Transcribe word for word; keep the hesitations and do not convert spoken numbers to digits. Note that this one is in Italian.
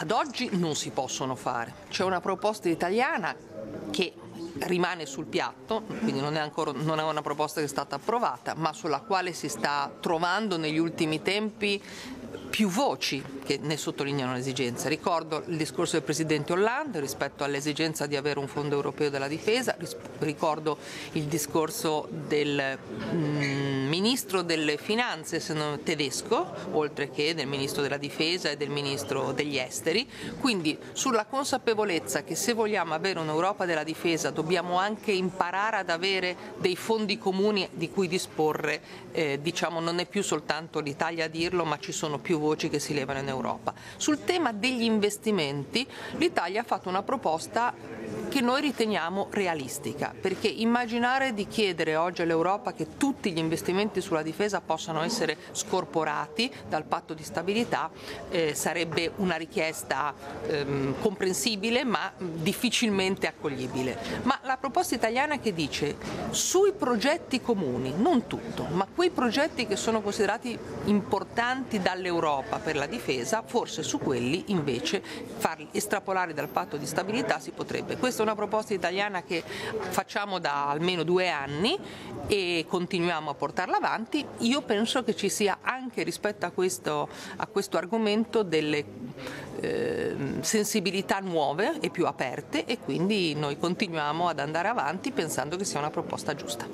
ad oggi non si possono fare. C'è una proposta italiana che rimane sul piatto, quindi non è ancora non è una proposta che è stata approvata, ma sulla quale si sta trovando negli ultimi tempi più voci che ne sottolineano l'esigenza. Ricordo il discorso del Presidente Hollande rispetto all'esigenza di avere un fondo europeo della difesa, ricordo il discorso del mm, Ministro delle Finanze tedesco, oltre che del Ministro della Difesa e del Ministro degli Esteri, quindi sulla consapevolezza che se vogliamo avere un'Europa della difesa dobbiamo anche imparare ad avere dei fondi comuni di cui disporre, eh, diciamo non è più soltanto l'Italia a dirlo, ma ci sono più voci che si levano in Europa. Sul tema degli investimenti l'Italia ha fatto una proposta che noi riteniamo realistica, perché immaginare di chiedere oggi all'Europa che tutti gli investimenti sulla difesa possano essere scorporati dal patto di stabilità eh, sarebbe una richiesta ehm, comprensibile ma difficilmente accoglibile. Ma la proposta italiana che dice sui progetti comuni, non tutto, ma quei progetti che sono considerati importanti dall'Europa per la difesa, forse su quelli invece farli estrapolare dal patto di stabilità si potrebbe. Questa è una proposta italiana che facciamo da almeno due anni e continuiamo a portarla avanti. Io penso che ci sia anche rispetto a questo, a questo argomento delle eh, sensibilità nuove e più aperte e quindi noi continuiamo ad andare avanti pensando che sia una proposta giusta.